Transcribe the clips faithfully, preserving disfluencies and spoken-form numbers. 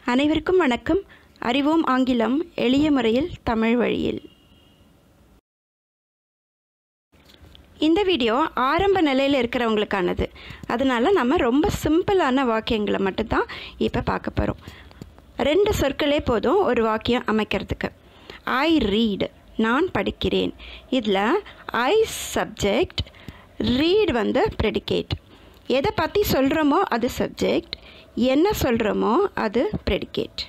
அனைவருக்கும் வணக்கம். அறிவோம் ஆங்கிலம் எளிய முறையில் தமிழ் வழியில். இந்த வீடியோ ஆரம்ப நிலையில் இருக்கிறவங்களுக்கானது. அதனால் நம்ம ரொம்ப சிம்பிளான வாக்கியங்களை மட்டும்தான் இப்போ பார்க்க போகிறோம். ரெண்டு சொற்களே போதும் ஒரு வாக்கியம் அமைக்கிறதுக்கு. ஐ ரீட், நான் படிக்கிறேன். இதில் ஐ சப்ஜெக்ட், ரீட் வந்து ப்ரெடிகேட். எதை பற்றி சொல்கிறோமோ அது சப்ஜெக்ட், என்ன சொல்கிறோமோ அது ப்ரெடிகேட்.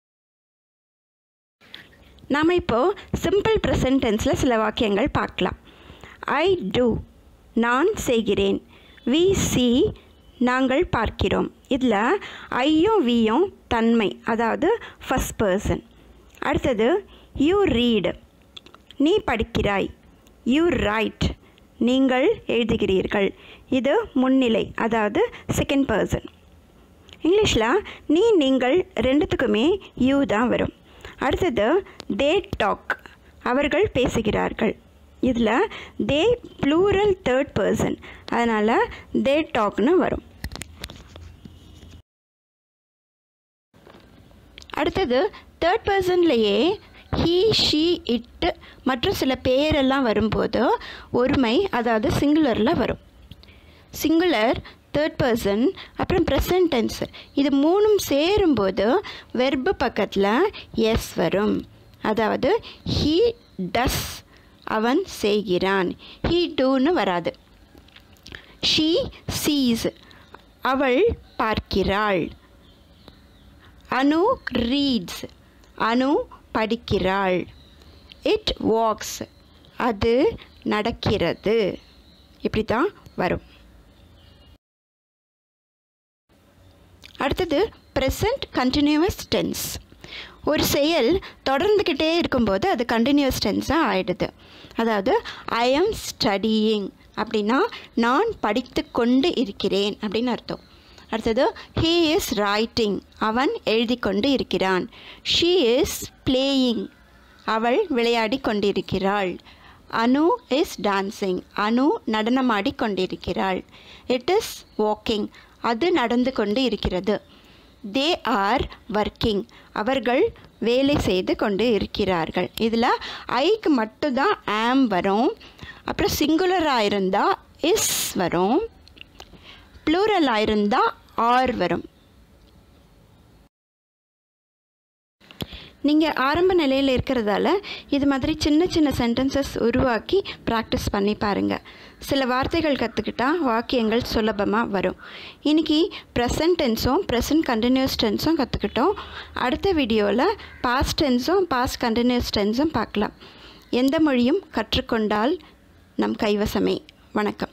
நாம் இப்போது சிம்பிள் ப்ரெசன்ட் டென்ஸில் சில வாக்கியங்கள் பார்க்கலாம். ஐ டூ, நான் செய்கிறேன். வி சி, நாங்கள் பார்க்கிறோம். இதில் ஐயும் வியும் தன்மை, அதாவது ஃபர்ஸ்ட் பர்சன். அடுத்தது யூ ரீட், நீ படிக்கிறாய். யூ ரைட், நீங்கள் எழுதுகிறீர்கள். இது முன்னிலை, அதாவது செகண்ட் பர்சன். இங்கிலீஷில் நீ நீங்கள் ரெண்டுத்துக்குமே யூ தான் வரும். அடுத்தது தே டாக், அவர்கள் பேசுகிறார்கள். இதில் தே ப்ளூரல் தேர்ட் பர்சன், அதனால் தே டாக்னு வரும். அடுத்தது தேர்ட் பர்சன்லேயே ஹீ ஷீ இட்டு மற்றும் சில பேரெல்லாம் வரும்போது ஒருமை, அதாவது சிங்குலரில் வரும். சிங்குலர், தேர்ட் பர்சன், அப்புறம் ப்ரெசன்ட் டென்ஸ், இது மூணும் சேரும்போது வெர்பு பக்கத்தில் எஸ் வரும். அதாவது ஹீ டஸ், அவன் செய்கிறான். ஹீ டூன்னு வராது. ஷீ சீஸ், அவள் பார்க்கிறாள். அனு ரீட்ஸ், அனு படிக்கிறாள். இட் வாக்ஸ், அது நடக்கிறது. இப்படி தான் வரும். அடுத்தது ப்ரெசன்ட் கண்டினியூவஸ் டென்ஸ். ஒரு செயல் தொடர்ந்துக்கிட்டே இருக்கும்போது அது கண்டினியூவஸ் டென்ஸாக ஆகிடுது. அதாவது ஐ ஆம் ஸ்டடியிங் அப்படின்னா நான் படித்து கொண்டு இருக்கிறேன் அப்படின்னு அர்த்தம். அடுத்தது ஹீ இஸ் ரைட்டிங், அவன் எழுதி கொண்டு இருக்கிறான். ஷீ இஸ் பிளேயிங், அவள் விளையாடி கொண்டிருக்கிறாள். அனு இஸ் டான்சிங், அனு நடனமாடி கொண்டிருக்கிறாள். இட் இஸ் வாக்கிங், அது நடந்து கொண்டு இருக்கிறது. தே ஆர் ஒர்க்கிங், அவர்கள் வேலை செய்து கொண்டு இருக்கிறார்கள். இதில் ஐக்கு மட்டும்தான் ஆம் வரும். அப்புறம் சிங்குலராக இருந்தால் இஸ் வரும், ப்ளூரலாக இருந்தால் ஆர் வரும். நீங்கள் ஆரம்ப நிலையில் இருக்கிறதால இது மாதிரி சின்ன சின்ன சென்டென்சஸ் உருவாக்கி ப்ராக்டிஸ் பண்ணி பாருங்கள். சில வார்த்தைகள் கற்றுக்கிட்டால் வாக்கியங்கள் சுலபமாக வரும். இன்றைக்கி ப்ரெசன்ட் டென்ஸும் ப்ரெசன்ட் கண்டினியூஸ் டென்ஸும் கற்றுக்கிட்டோம். அடுத்த வீடியோவில் பாஸ்ட் டென்ஸும் பாஸ்ட் கண்டினியூஸ் டென்ஸும் பார்க்கலாம். எந்த மொழியும் கற்றுக்கொண்டால் நம் கைவசமே. வணக்கம்.